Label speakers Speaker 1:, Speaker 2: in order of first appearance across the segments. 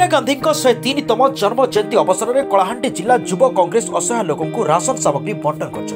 Speaker 1: इंदिरा गांधी 103तम जन्म जयंती अवसर में कलाहांडी जिला युवा कांग्रेस असहाय लोक राशन सामग्री बंटन कर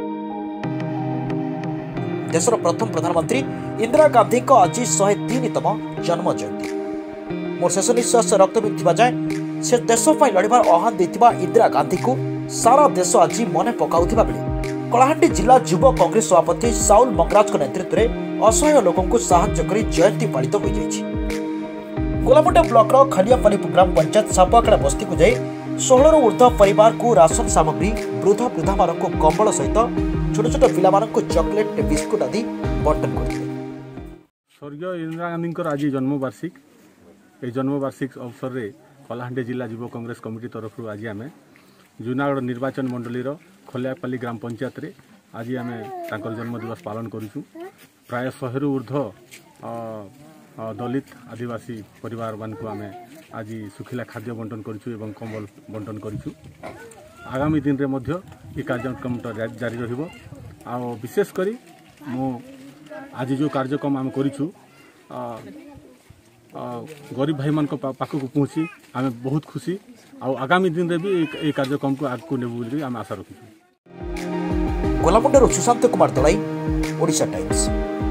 Speaker 1: देशर प्रथम प्रधानमंत्री इंदिरा गांधी आज 103तम जन्म जयंती। मोर शेष निश्वास रक्त मिलता जाए से देश लड़ार आह्वान देथिबा इंदिरा गांधी को सारा देश आज मन पकाउथिबा बेले कलाहांडी जिला युवा कांग्रेस सभापति साउल मंगराज नेतृत्व में असहाय लोक साहाय्य करी जयंती पालित हो जाइछि। गोलामुंडा ब्लॉक खलियापाली ग्राम पंचायत सापाकड़ा बस्ती को जाई 16 रु ऊर्ध्व परिवार को राशन सामग्री वृद्ध वृद्धा मान कंबल सहित छोट छोट पिला मान चॉकलेट बिस्कुट आदि बंटन करते।
Speaker 2: स्वर्गीय इंदिरा गांधी आज जन्मवार्षिक ये जन्मवार्षिक अवसर में कलाहांडी जिला युवा कांग्रेस कमिटी तरफ आज आम जूनागढ़ निर्वाचन मंडलीर खलियापाली ग्राम पंचायत रे आज आम जन्मदिवस पालन करूँ। प्राय 100 रु ऊर्ध्व दलित आदिवासी परिवार मान को आम आज सुखिला खाद्य बंटन करूँ कंबल बंटन करूँ। आगामी दिन में ये कार्यक्रम जारी रहिबो। आ विशेषकर मु आज जो कार्यक्रम आम करूँ गरीब भाई मान पाखक पहुँची आम बहुत खुशी। आगामी दिन में भी ये कार्यक्रम को आगे नेबू आम आशा रखी।
Speaker 1: गोलामुंडा सुशांत कुमार दलाई, ओडिशा टाइम्स।